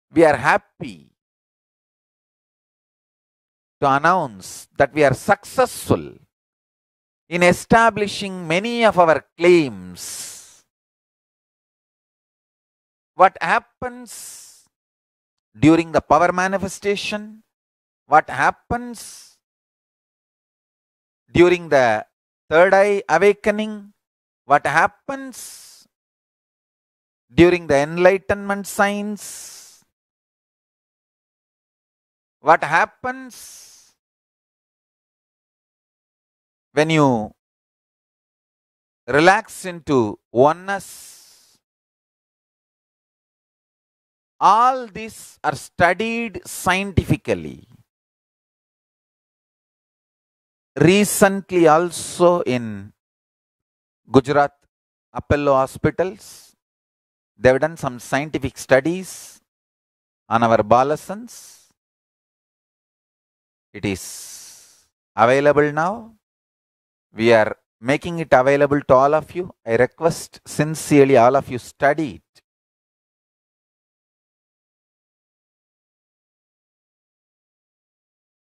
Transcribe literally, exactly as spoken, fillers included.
we are happy to announce that we are successful in establishing many of our claims. What happens during the power manifestation? What happens during the third eye awakening? What happens during the enlightenment signs? What happens when you relax into oneness? All these are studied scientifically. Recently also in Gujarat, Appolo hospitals, they have done some scientific studies on our Balasanths. It is available now. We are making it available to all of you. I request sincerely all of you study it.